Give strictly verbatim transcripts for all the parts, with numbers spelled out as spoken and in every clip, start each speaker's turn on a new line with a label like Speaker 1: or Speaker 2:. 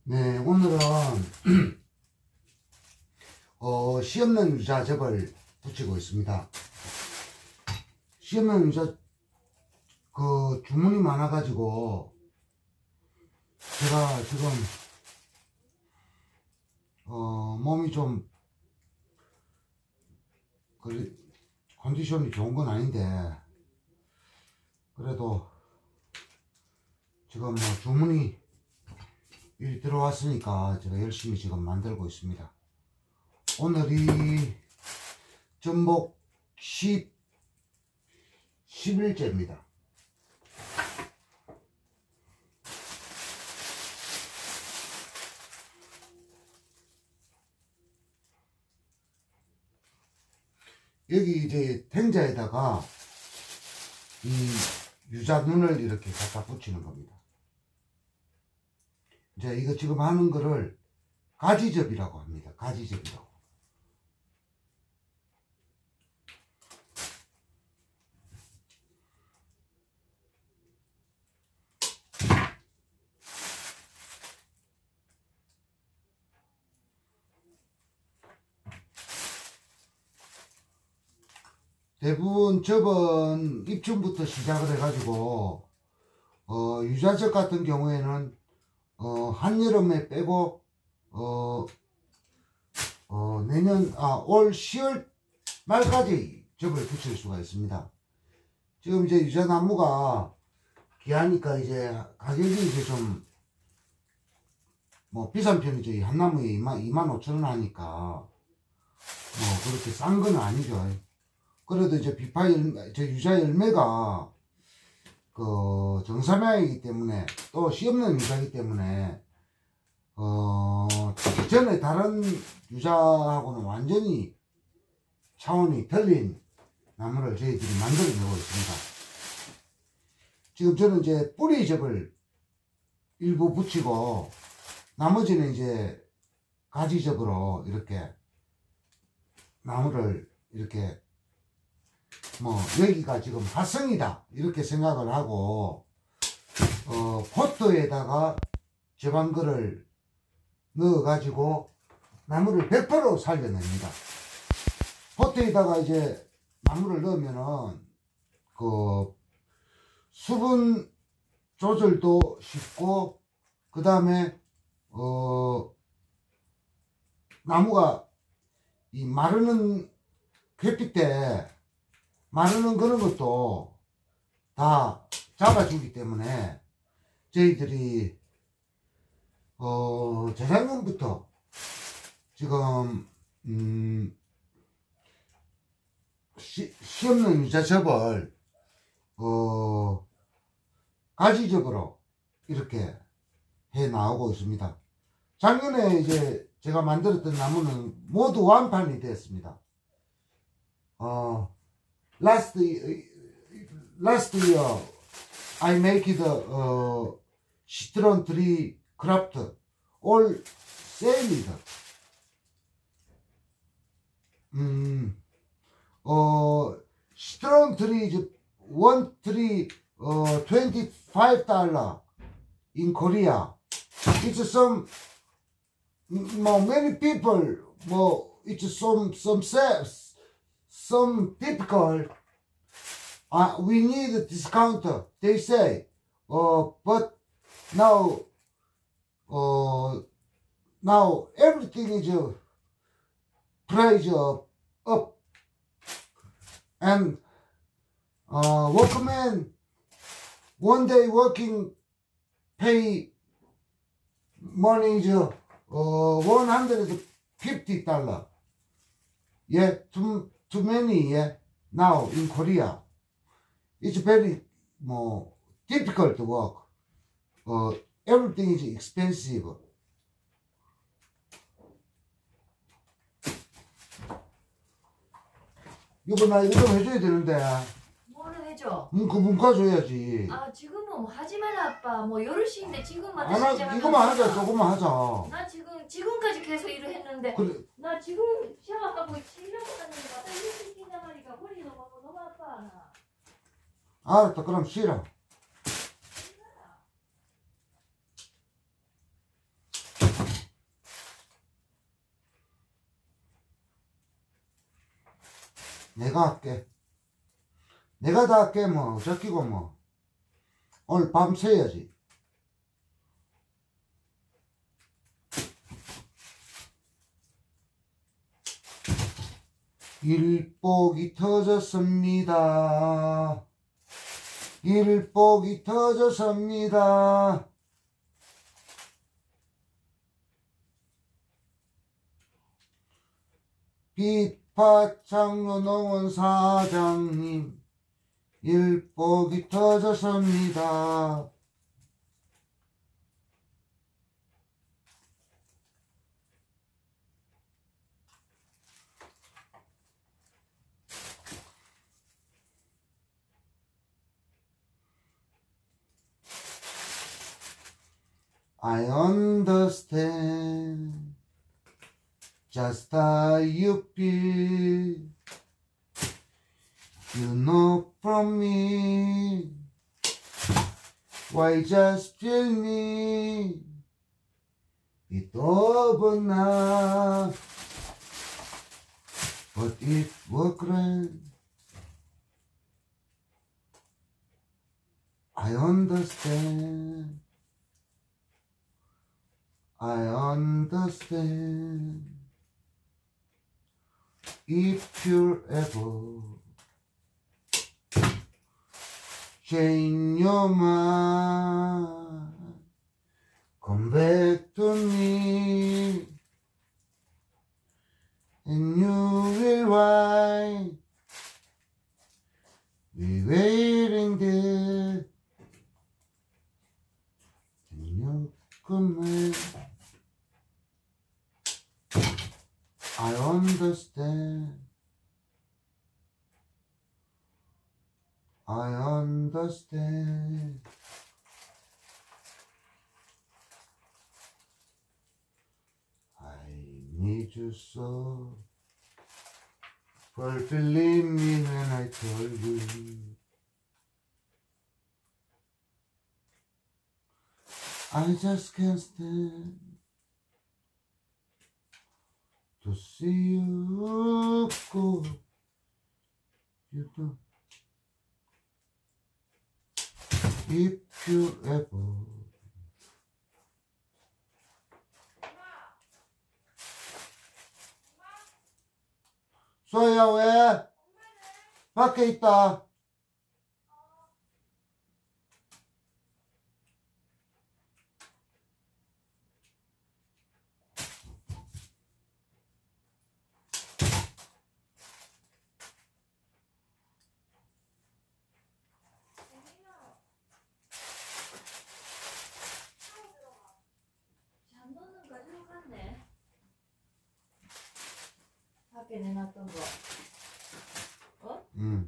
Speaker 1: 네, 오늘은 어, 시없는 유자접을 붙이고 있습니다. 시없는 유자 그 주문이 많아 가지고 제가 지금 어, 몸이 좀 그 컨디션이 좋은 건 아닌데 그래도 지금 뭐 주문이 일이 들어왔으니까 제가 열심히 지금 만들고 있습니다. 오늘이 전복 십, 십 일째입니다. 여기 이제 탱자에다가 이 유자눈을 이렇게 갖다 붙이는 겁니다. 이제 이거 지금 하는 거를 가지접이라고 합니다. 가지접이라고. 대부분 접은 입춘부터 시작을 해가지고 어, 유자접 같은 경우에는 어, 한여름에 빼고 어, 어, 내년 아, 올 시월 말까지 접을 붙일 수가 있습니다. 지금 이제 유자나무가 귀하니까 이제 가격이 이제 좀 뭐 비싼 편이죠. 이 한 나무에 이만 오천 원 하니까 뭐 그렇게 싼 건 아니죠. 그래도 이제 비파 열매, 저 유자 열매가 그 정삼향이기 때문에 또 씨 없는 유자이기 때문에 어 전에 다른 유자하고는 완전히 차원이 틀린 나무를 저희들이 만들어내고 있습니다. 지금 저는 이제 뿌리접을 일부 붙이고 나머지는 이제 가지접으로 이렇게 나무를 이렇게 뭐 여기가 지금 화성이다 이렇게 생각을 하고 어 포트에다가 접안거를 넣어 가지고 나무를 백 퍼센트 살려냅니다. 포트에다가 이제 나무를 넣으면은 그 수분 조절도 쉽고 그 다음에 어 나무가 이 마르는 햇빛 때 마르는 그런 것도 다 잡아주기 때문에 저희들이 어 재작년부터 지금 음 씨, 씨 없는 유자접을 어 가지접으로 이렇게 해 나오고 있습니다. 작년에 이제 제가 만들었던 나무는 모두 완판이 되었습니다. 어 Last last year, I make the uh, citron tree craft all selling. 음, 어, citron tree is one tree uh, twenty-five dollars in Korea. It's some, more many people, more it's some some sales. Some difficult, uh, we need a discount, they say, uh, but now, uh, now everything is uh, price uh, up, and uh, workman one day working pay money is uh, one hundred fifty dollars. Yeah, too, too many, yeah, now in Korea. It's very more difficult to work. Uh, everything is expensive. 이거 나 이거 좀 해줘야 되는데.
Speaker 2: 뭐를 해줘?
Speaker 1: 음, 그 문과 줘야지.
Speaker 2: 아 지금은 뭐 하지 마라 아빠. 뭐 여덟 시인데 지금만
Speaker 1: 아, 나 이거만 하자. 조금만 하자.
Speaker 2: 나 지금 지금까지 계속 일을 했는데.
Speaker 1: 그래.
Speaker 2: 나 지금 샤워하고 쉬려고 하는데 나 일을 시킨단 말이야. 머리 너무 아파. 너무 아파 나.
Speaker 1: 알았다. 그럼 쉬라. 내가 할게. 내가 다 할게. 뭐 저끼고 뭐 오늘 밤 새야지. 일복이 터졌습니다. 일복이 터졌습니다. 빛바창로 농원 사장님 일복이 터졌습니다. I understand just how you feel. You know from me why just feel me. It over now, but it was grand. I understand. I understand. If you ever change your mind, come back to me, and you will find me waiting there, and you come back. I understand. I understand. I need you so. But believe me when I told you. I just can't stand to see you go. You don't. If you ever 소희야 왜? 밖에 있다.
Speaker 2: 잔돈은 가지고 갔네. 밖에 내놨던 거. 어?
Speaker 1: 응.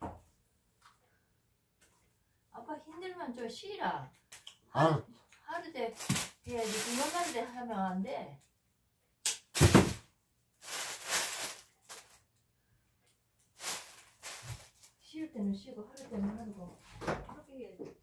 Speaker 2: 아빠 힘들면 좀 쉬라.
Speaker 1: 아,
Speaker 2: 하루 대 해야지. 그것만 대 하면 안 돼. 쉴 때는 쉬고 하루 때는 하고 그렇게 해야지.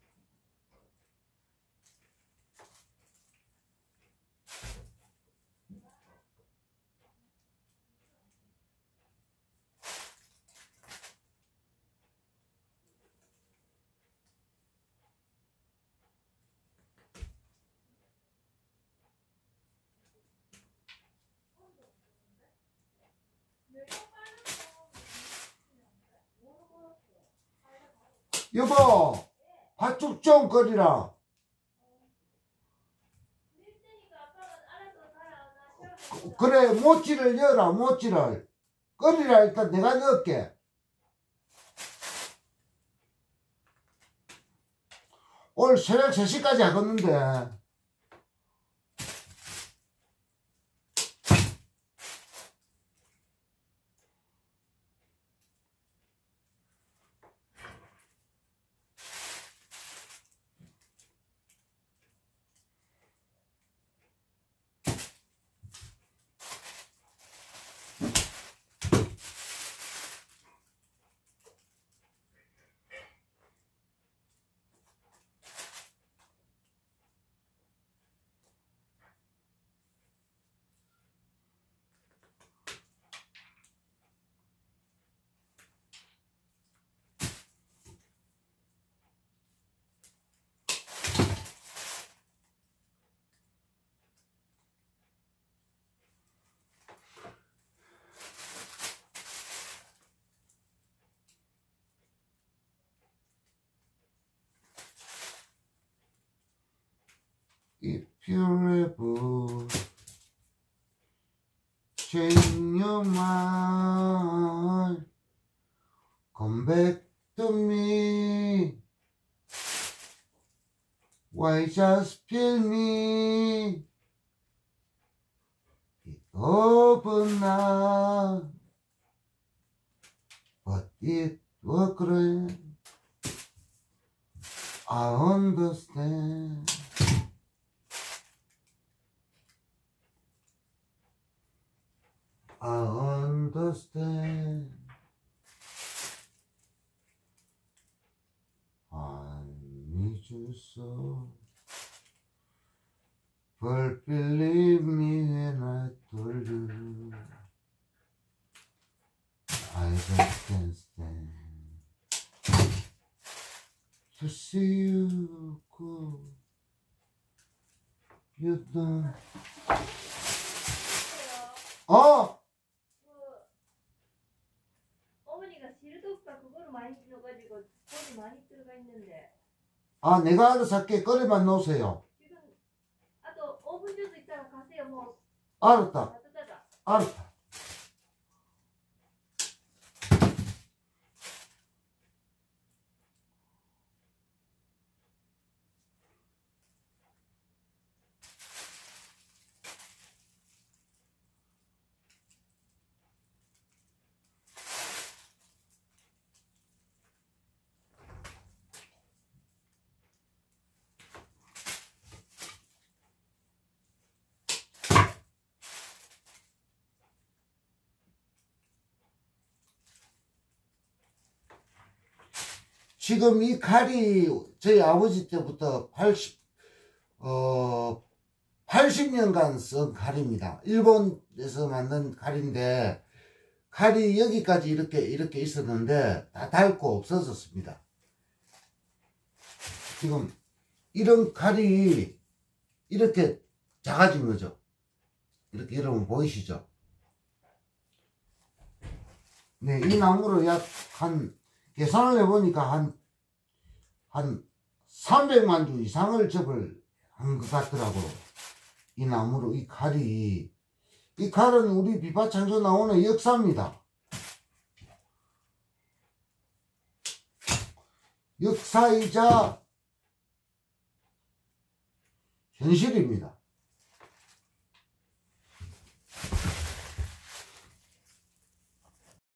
Speaker 1: 여보, 팥죽 좀 끓이라. 그래, 모찌를 넣어라, 모찌를. 끓이라, 일단 내가 넣을게. 오늘 새벽 세 시까지 하겠는데. forever. Change your mind. Come back to me. Why just feel me? It's over now. But it was great. I understand. I understand. I need you so. But believe me when I told you, I just can't stand to see you go. You don't. 어!
Speaker 2: 그 어머니가 시르독가 그거를 많이 넣어가지고 거기 많이 들어가 있는데
Speaker 1: 아, 내가 알아서 할게. 꺼내만 놓으세요.
Speaker 2: 지금 아 또 오 분 정도 있다가 가세요. 뭐
Speaker 1: 알았다.
Speaker 2: 따뜻하다.
Speaker 1: 알았다. 지금 이 칼이 저희 아버지 때부터 팔십, 어, 팔십 년간 쓴 칼입니다. 일본에서 만든 칼인데, 칼이 여기까지 이렇게, 이렇게 있었는데, 다 닳고 없어졌습니다. 지금, 이런 칼이 이렇게 작아진 거죠. 이렇게 여러분 보이시죠? 네, 이 나무로 약 한, 계산을 해보니까 한, 한 삼백만 주 이상을 접을 한 것 같더라고요. 이 나무로, 이 칼이. 이 칼은 우리 비바창조 나오는 역사입니다. 역사이자 현실입니다.